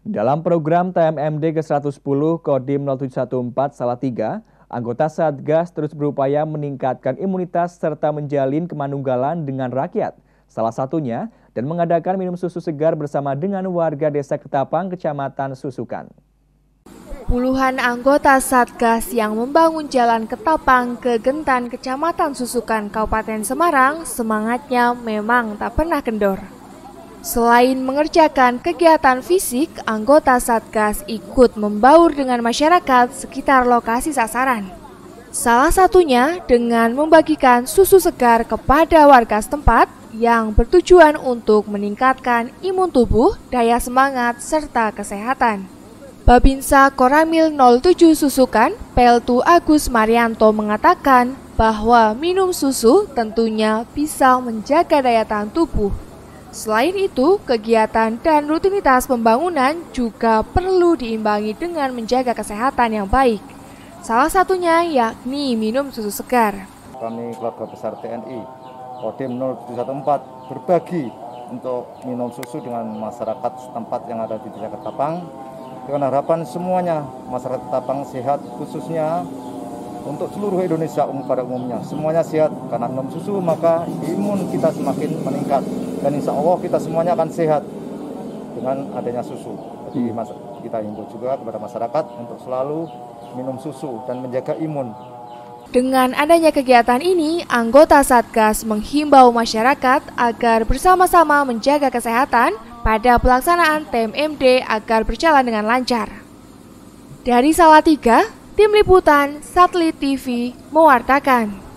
Dalam program TMMD ke-110 Kodim 0714 Salatiga, anggota Satgas terus berupaya meningkatkan imunitas serta menjalin kemanunggalan dengan rakyat. Salah satunya, dan mengadakan minum susu segar bersama dengan warga Desa Ketapang, Kecamatan Susukan. Puluhan anggota Satgas yang membangun jalan Ketapang ke Gentan, Kecamatan Susukan, Kabupaten Semarang, semangatnya memang tak pernah kendor. Selain mengerjakan kegiatan fisik, anggota Satgas ikut membaur dengan masyarakat sekitar lokasi sasaran. Salah satunya dengan membagikan susu segar kepada warga setempat yang bertujuan untuk meningkatkan imun tubuh, daya semangat, serta kesehatan. Babinsa Koramil 07 Susukan, Peltu Agus Marianto mengatakan bahwa minum susu tentunya bisa menjaga daya tahan tubuh. Selain itu, kegiatan dan rutinitas pembangunan juga perlu diimbangi dengan menjaga kesehatan yang baik. Salah satunya yakni minum susu segar. Kami keluarga besar TNI, Kodim 0714 berbagi untuk minum susu dengan masyarakat setempat yang ada di Desa Ketapang. Dengan harapan semuanya masyarakat Ketapang sehat, khususnya untuk seluruh Indonesia pada umumnya. Semuanya sehat, karena minum susu maka imun kita semakin meningkat. Dan insya Allah kita semuanya akan sehat dengan adanya susu. Jadi kita himbau juga kepada masyarakat untuk selalu minum susu dan menjaga imun. Dengan adanya kegiatan ini, anggota Satgas menghimbau masyarakat agar bersama-sama menjaga kesehatan pada pelaksanaan TMMD agar berjalan dengan lancar. Dari Salatiga, Tim Liputan Satelit TV mewartakan.